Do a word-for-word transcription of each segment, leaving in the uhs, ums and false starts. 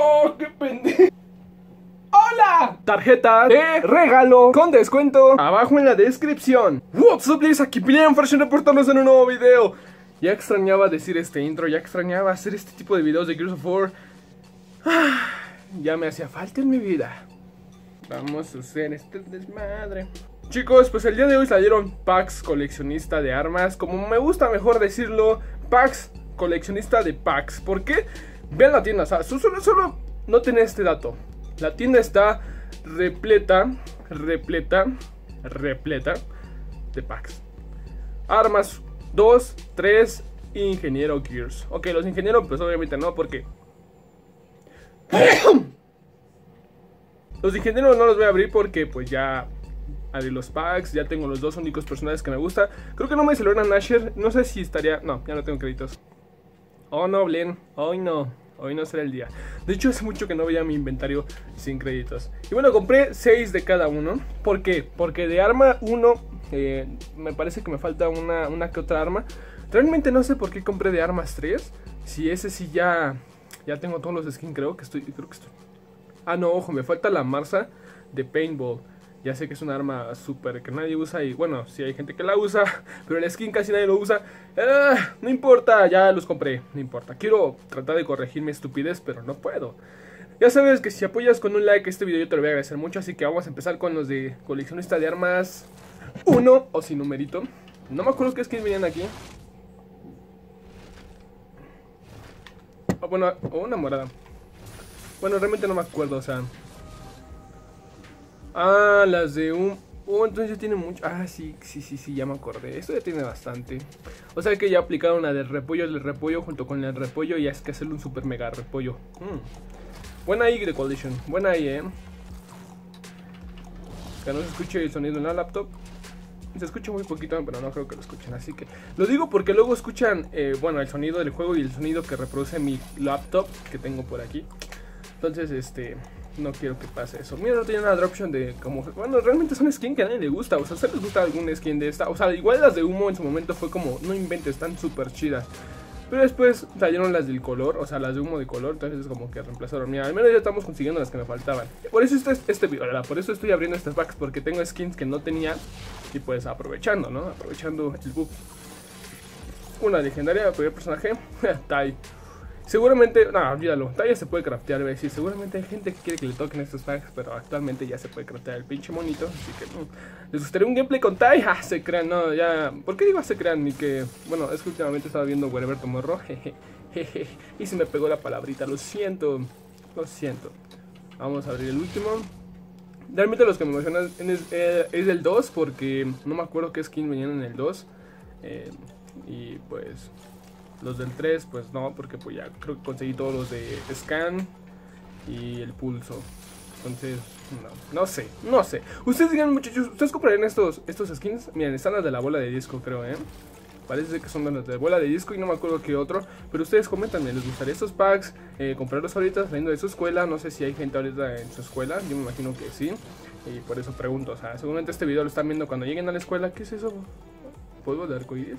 ¡Oh, qué pendejo! ¡Hola! Tarjeta de regalo con descuento abajo en la descripción. What's up, guys? Aquí Pilian Fashion reportándonos en un nuevo video. Ya extrañaba decir este intro, ya extrañaba hacer este tipo de videos de Gears of War. Ah, ya me hacía falta en mi vida. Vamos a hacer este desmadre. Chicos, pues el día de hoy salieron packs coleccionista de armas. Como me gusta mejor decirlo, packs coleccionista de packs. ¿Por qué? Vean la tienda, o sea, solo, solo noten este dato. La tienda está repleta, repleta, repleta de packs. Armas dos, tres, ingeniero Gears. Ok, los ingenieros pues obviamente no, porque los ingenieros no los voy a abrir porque pues ya abrí los packs, ya tengo los dos únicos personajes que me gusta. Creo que no me celebran Asher, no sé si estaría... No, ya no tengo créditos. Oh no, Blen, hoy no. Hoy no será el día. De hecho, hace mucho que no veía mi inventario sin créditos. Y bueno, compré seis de cada uno. ¿Por qué? Porque de arma uno eh, me parece que me falta una, una que otra arma. Realmente no sé por qué compré de armas tres. Si ese sí ya ya tengo todos los skins, creo que estoy, creo que estoy. Ah, no, ojo, me falta la Marza de Paintball. Ya sé que es un arma súper que nadie usa y bueno, sí hay gente que la usa, pero el skin casi nadie lo usa. Ah, no importa, ya los compré, no importa. Quiero tratar de corregir mi estupidez, pero no puedo. Ya sabes que si apoyas con un like este video yo te lo voy a agradecer mucho, así que vamos a empezar con los de coleccionista de armas uno o sin numerito. No me acuerdo qué skins venían aquí. Oh, bueno, o una morada. Bueno, realmente no me acuerdo, o sea... Ah, las de un... Oh, entonces ya tiene mucho... Ah, sí, sí, sí, sí, ya me acordé. Esto ya tiene bastante. O sea que ya aplicaron la del repollo, el repollo junto con el repollo. Y es que hacerle un super mega repollo. mm. Buena ahí de Collision, buena ahí, eh. Que no se escuche el sonido en la laptop. Se escucha muy poquito, pero no creo que lo escuchen. Así que lo digo porque luego escuchan, eh, bueno, el sonido del juego y el sonido que reproduce mi laptop que tengo por aquí. Entonces, este... no quiero que pase eso. Mira, no tiene una dropshot de como... Bueno, realmente son skins que a nadie le gusta. O sea, ¿a ustedes les gusta algún skin de esta? O sea, igual las de humo en su momento fue como... No inventes, están súper chidas. Pero después salieron las del color. O sea, las de humo de color. Entonces es como que reemplazaron. Mira, al menos ya estamos consiguiendo las que me faltaban. Por eso este, este video, ¿verdad? Por eso estoy abriendo estas packs. Porque tengo skins que no tenía. Y pues aprovechando, ¿no? Aprovechando el bug. Una legendaria, primer personaje. Tai. Seguramente, no, olvídalo, todavía se puede craftear, voy a decir, seguramente hay gente que quiere que le toquen estos packs, pero actualmente ya se puede craftear el pinche monito, así que no. ¿Les gustaría un gameplay con Tai? Ah, se crean, no, ya, ¿por qué digo se crean? Ni que, bueno, es que últimamente estaba viendo Wherever Tomorrow, jeje, jeje, y se me pegó la palabrita, lo siento, lo siento. Vamos a abrir el último. Realmente los que me mencionan es, eh, es el dos, porque no me acuerdo qué skin venían en el dos, eh, y pues... Los del tres, pues no, porque pues ya creo que conseguí todos los de Scan y el Pulso. Entonces, no, no sé, no sé. Ustedes digan, muchachos, ¿ustedes comprarían estos, estos skins? Miren, están las de la bola de disco, creo, ¿eh? Parece que son las de bola de disco y no me acuerdo qué otro. Pero ustedes comentan, ¿les gustaría estos packs? Eh, comprarlos ahorita saliendo de su escuela. No sé si hay gente ahorita en su escuela, yo me imagino que sí. Y por eso pregunto, o sea, seguramente este video lo están viendo cuando lleguen a la escuela. ¿Qué es eso? ¿Polvo de arcoíris?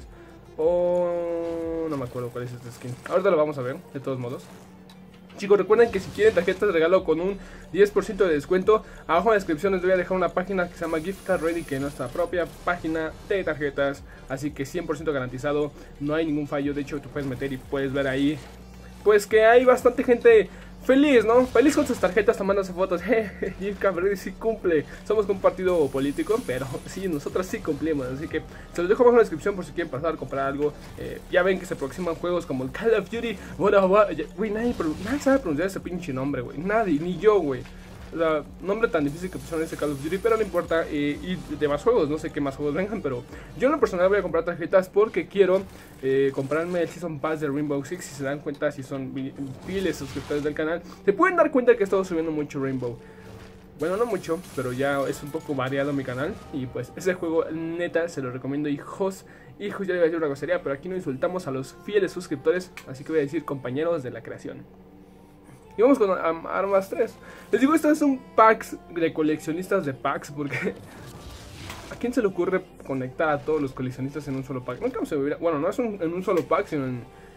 O... no me acuerdo cuál es este skin. Ahorita lo vamos a ver, de todos modos. Chicos, recuerden que si quieren tarjetas de regalo con un diez por ciento de descuento, abajo en la descripción les voy a dejar una página que se llama Gift Card Ready, que es nuestra propia página de tarjetas. Así que cien por ciento garantizado, no hay ningún fallo. De hecho, tú puedes meter y puedes ver ahí, pues que hay bastante gente feliz, ¿no? Feliz con sus tarjetas, tomándose fotos. Jeje, Gift Card Ready sí cumple. Somos un partido político, pero sí, nosotros sí cumplimos. Así que se los dejo abajo en la descripción por si quieren pasar a comprar algo. eh, Ya ven que se aproximan juegos como el Call of Duty. Bueno, güey, nadie, nadie sabe pronunciar ese pinche nombre, güey. Nadie, ni yo, güey. O sea, nombre tan difícil que pusieron ese Call of Duty, pero no importa. eh, Y de más juegos, no sé qué más juegos vengan, pero yo en lo personal voy a comprar tarjetas porque quiero eh, comprarme el Season Pass de Rainbow Six. Si se dan cuenta, si son fieles suscriptores del canal, se pueden dar cuenta que he estado subiendo mucho Rainbow. Bueno, no mucho, pero ya es un poco variado mi canal. Y pues ese juego, neta, se lo recomiendo, hijos. Hijos, ya le iba a decir una grosería, pero aquí no insultamos a los fieles suscriptores, así que voy a decir compañeros de la creación. Y vamos con um, armas tres. Les digo, esto es un pack de coleccionistas de packs, porque ¿a quién se le ocurre conectar a todos los coleccionistas en un solo pack? Nunca se me hubiera... Bueno, no es un, en un solo pack, sino en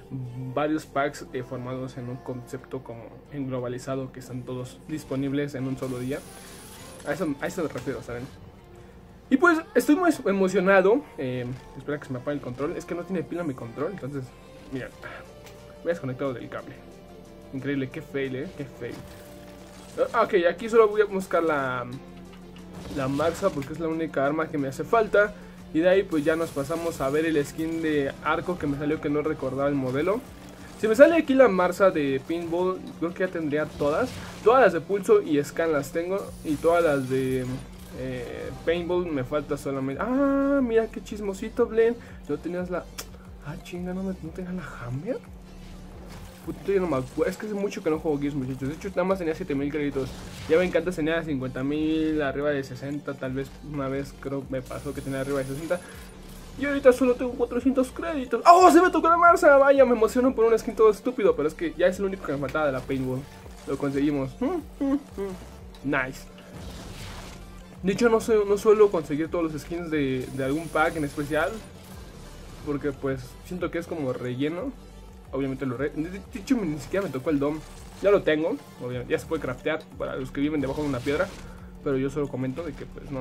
varios packs eh, formados en un concepto como englobalizado, que están todos disponibles en un solo día. A eso, a eso me refiero, ¿saben? Y pues estoy muy emocionado. eh, Espera que se me apague el control. Es que no tiene pila mi control, entonces, miren, me he desconectado del cable. Increíble, qué fail, eh, qué fail. Ah, ok, aquí solo voy a buscar la La Marza, porque es la única arma que me hace falta. Y de ahí pues ya nos pasamos a ver el skin de arco que me salió, que no recordaba el modelo. Si me sale aquí la Marza de Pinball, creo que ya tendría todas. Todas las de Pulso y Scan las tengo. Y todas las de eh, Paintball me falta solamente. Ah, mira qué chismosito, Blen. No tenías la... Ah, chinga, no, me... ¿no tenías la Hammer? Puto, yo no me acuerdo. Es que hace mucho que no juego Gears, muchachos. De hecho, nada más tenía siete mil créditos. Ya ven que antes tenía cincuenta mil, arriba de sesenta. Tal vez una vez creo me pasó que tenía arriba de sesenta. Y ahorita solo tengo cuatrocientos créditos. ¡Oh! Se me tocó la Marza. Vaya, me emociono por un skin todo estúpido. Pero es que ya es el único que me faltaba de la Paintball. Lo conseguimos. Nice. De hecho, no, su no suelo conseguir todos los skins de, de algún pack en especial. Porque pues siento que es como relleno. Obviamente lo re... De hecho, ni siquiera me tocó el Dom. Ya lo tengo, obviamente, ya se puede craftear para los que viven debajo de una piedra. Pero yo solo comento de que pues no.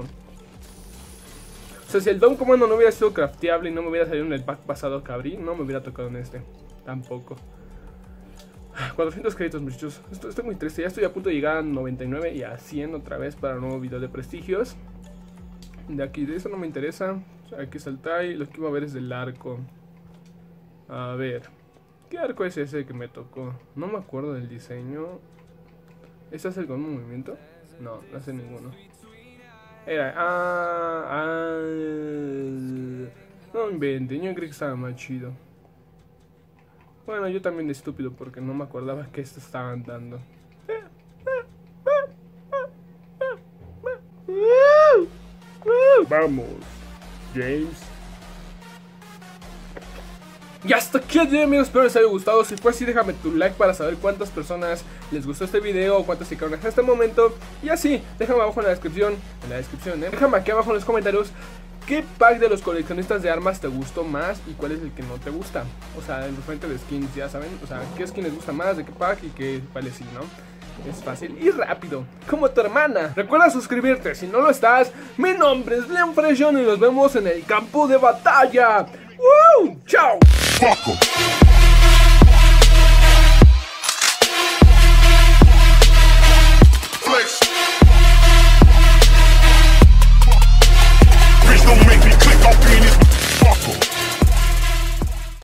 O sea, si el Dom Comando no hubiera sido crafteable y no me hubiera salido en el pack pasado que abrí, no me hubiera tocado en este. Tampoco. cuatrocientos créditos, muchachos. Estoy, estoy muy triste, ya estoy a punto de llegar a noventa y nueve y a cien otra vez para un nuevo video de prestigios. De aquí, de eso no me interesa. Aquí está el try, lo que iba a ver es del arco. A ver, ¿qué arco es ese que me tocó? No me acuerdo del diseño. ¿Este hace algún movimiento? No, no hace ninguno. Era... Ah, ah, no inventen, yo creí que estaba más chido. Bueno, yo también de estúpido porque no me acordaba que esto estaban dando. Vamos, James. Y hasta aquí el video, amigos, espero les haya gustado. Si fue así, déjame tu like para saber cuántas personas les gustó este video o cuántas se quedaron hasta este momento. Y así, déjame abajo en la descripción, en la descripción, ¿eh? Déjame aquí abajo en los comentarios qué pack de los coleccionistas de armas te gustó más y cuál es el que no te gusta. O sea, en referente de skins, ya saben, o sea, qué skin les gusta más, de qué pack y qué, cuál es sí, ¿no? Es fácil y rápido, como tu hermana. Recuerda suscribirte si no lo estás. Mi nombre es Blen Freshon y nos vemos en el campo de batalla. ¡Woo! ¡Chao!